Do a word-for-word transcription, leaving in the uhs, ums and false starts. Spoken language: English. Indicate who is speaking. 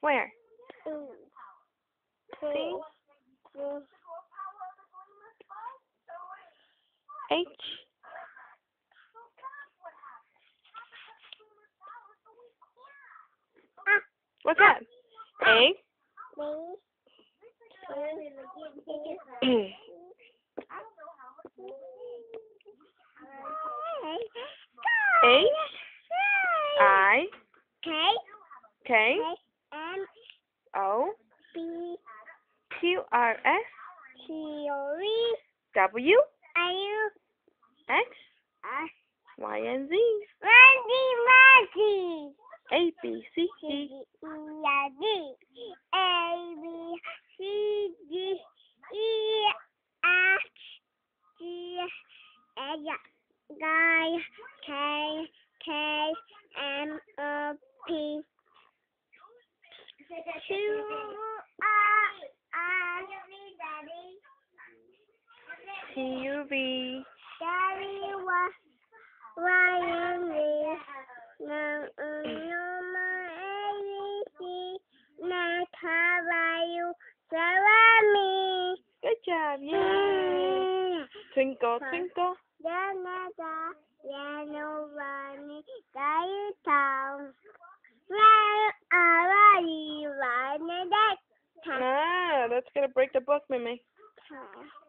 Speaker 1: Where?
Speaker 2: Mm.
Speaker 1: C?
Speaker 2: Mm.
Speaker 1: H?
Speaker 2: Ah.
Speaker 1: What's that? A?
Speaker 2: B.
Speaker 1: H? I?
Speaker 2: K.
Speaker 1: K?
Speaker 2: M.
Speaker 1: O?
Speaker 2: B.
Speaker 1: Q R S?
Speaker 2: T. V.
Speaker 1: W?
Speaker 2: U.
Speaker 1: X?
Speaker 2: S.
Speaker 1: Y and Z?
Speaker 2: Randy, Randy.
Speaker 1: A B C
Speaker 2: C.
Speaker 1: D.
Speaker 2: D. A. B. C. D. E. F. G. H. I. K. K. M. O. P. Two.
Speaker 1: T U V.
Speaker 2: Daddy was Ryan Lee. No, no, my A B C. Not how you me.
Speaker 1: Good job, yay! Twinkle, twinkle.
Speaker 2: Yellow, yellow, bunny, die town. Where are you running that?
Speaker 1: Ah, that's gonna break the book, Mimi.